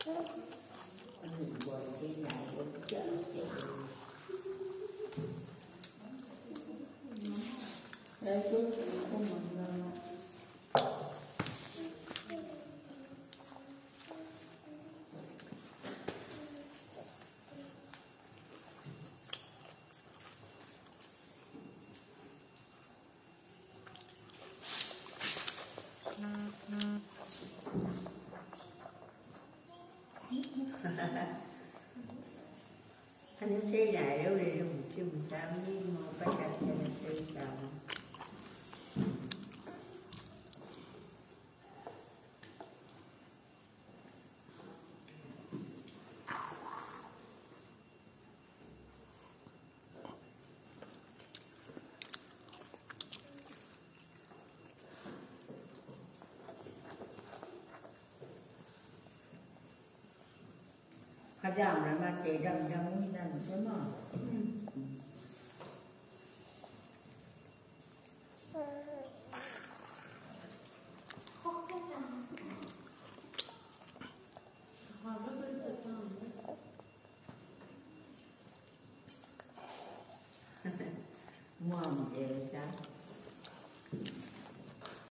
Đây chứ không mình anh xây lại đâu để dùng chung tao đi một cái đặt cho nó xây tao Kadang lah mati dam-dam ni dan semua. Muam je dah.